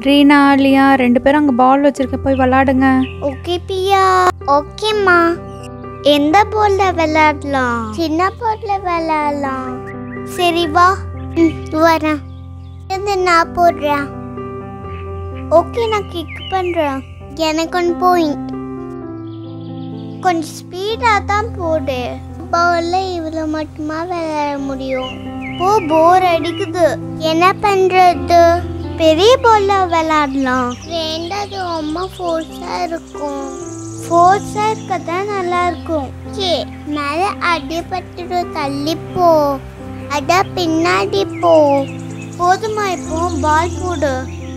ரீனா லியா 2 பேரும் அங்கே பால் வச்சிருக்க போய் விளாடுங்க. ஓகே பியா. ஓகேம்மா. எந்த பால்ல விளையாடலாம்? சின்ன பால்ல விளையாடலாம். சரி வா. வரேன். நான் போடுறேன். ஓகே நான் கிக் பண்றேன். எனக்கு ஒன்று பாயிண்ட். கொஞ்சம் ஸ்பீடாக தான் போடு. பால்ல இவ்வளோ மட்டுமா விளையாட முடியும். போர் அடிக்குது. என்ன பண்றது? பெரிய பால்ல விளையாடலாம். ரெண்டாவது ரொம்ப ஃபோர்ஸா இருக்கும். ஃபோர்ஸா இருக்கதான் நல்லா இருக்கும். மேல அடிபட்டு தள்ளிப்போ. அட பின்னாடி போ. போதுமா இப்போ பால் போடு.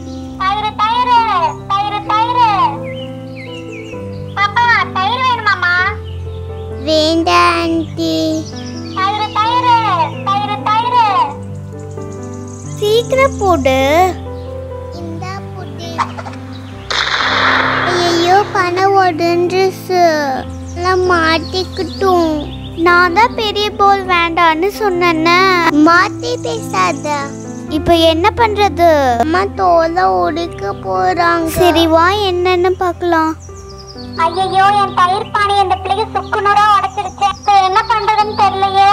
வேண்டாம் ஆண்டி. சீக்கிரம் போடு. ஐயோ பணம் உடஞ்சிச்சு. மாட்டிக்கிட்டும். நான் தான் பெரிய பால் வேண்டான்னு சொன்னேன்னு. மாத்தி பேசாத. இப்ப என்ன பண்றது? அம்மா தோலை உடைக்க போறாங்க. சரி வா என்னன்னு பார்க்கலாம். ஐயோ என் தயிர் பானை இந்த பிள்ளைக்கு சுக்குநூறா உடைச்சிருச்சு. என்ன பண்றதுன்னு தெரியலையே.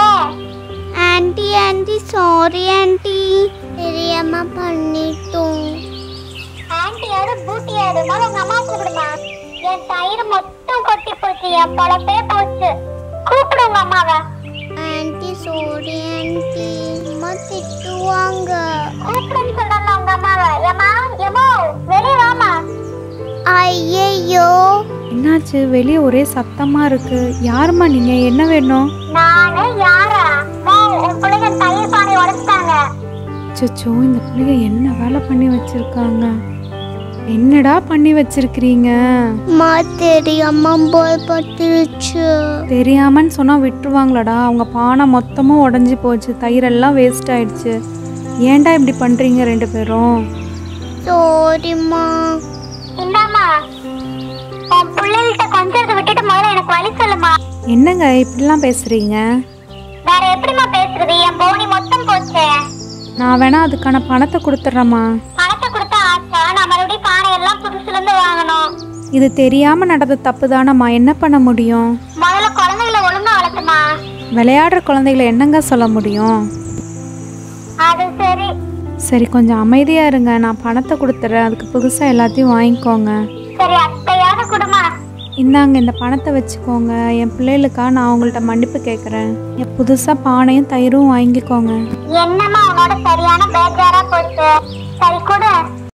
Aunty sorry aunty. தெரியாம பண்ணிட்டோம். ஆண்டியாரு பூட்டியாரு உங்க அம்மா கூப்பிடுமா. என் தயிர் மொத்தம் கொட்டி போச்சு. என் பொழப்பே போச்சு. கூப்பிடு உங்க அம்மாவை. Aunty sorry aunty. அம்மா திட்டுவாங்க. கூப்பிடுன்னு சொல்றல உங்க அம்மாவை. ஏமா ஏமோ வெளியே வாமா. ஐயோ என்னாச்சு? வெளியே ஒரே சத்தமா இருக்கு. யாருமா நீங்க? என்ன வேணும்? நானு யாரா? உன் பிள்ளைங்க தயிர் பானை உடைச்சிட்டாங்க. அச்சோ, இந்த பிள்ளைங்க என்ன வேலை பண்ணி வச்சிருக்காங்க? என்னடா பண்ணி வச்சிருக்கிறீங்க? மா தெரியாம பால் பட்டுருச்சு. தெரியாமன்னு சொன்னா விட்டுருவாங்களாடா? அவங்க பானை மொத்தமும் உடஞ்சி போச்சு. தயிரெல்லாம் வேஸ்ட் ஆயிடுச்சு. ஏன்டா இப்படி பண்றீங்க 2 பேரும்? சாரிம்மா. இந்தாமா உன் பிள்ளைகிட்ட கொஞ்சத்தை விட்டுட்டு முதல்ல எனக்கு வழி சொல்லுமா. என்னங்க இப்படிலாம் பேசுறீங்க? வேற எப்படிமா பேசுறது? என் போனி மொத்தம் போச்சு. நான் வேணா அதுக்கான பணத்தை கொடுத்துட்றேம்மா. பணத்தை கொடுத்தா ஆச்சா? நான் மறுபடியும் பானை எல்லாம் புதுசுல இருந்து வாங்கணும். இது தெரியாம நடந்த தப்பு தானம்மா. என்ன பண்ண முடியும்? முதல்ல குழந்தைகளை ஒழுங்கா வளர்த்துமா. விளையாடுற குழந்தைகளை என்னங்க சொல்ல முடியும்? அது சரி. சரி கொஞ்சம் அமைதியா இருங்க. நான் பணத்தை கொடுத்துட்றேன். அதுக்கு புதுசா எல்லாத்தையும் வாங்கிக்கோங்க. சரி அத்தையாவது குடுமா. இந்தாங்க இந்த பணத்தை வச்சுக்கோங்க. என் பிள்ளைகளுக்கா நான் உங்கள்கிட்ட மன்னிப்பு கேட்குறேன். புதுசாக பானையும் தயிரும் வாங்கிக்கோங்க. என்னம்மா உன்னோட சரியான பேஜாரா போச்சு.